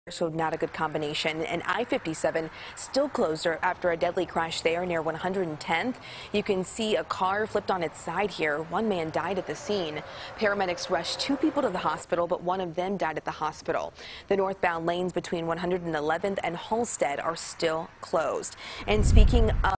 So not a good combination. And I-57 still closed after a deadly crash there near 110th. You can see a car flipped on its side here. One man died at the scene. Paramedics rushed 2 people to the hospital, but one of them died at the hospital. The northbound lanes between 111th and Halstead are still closed. And speaking of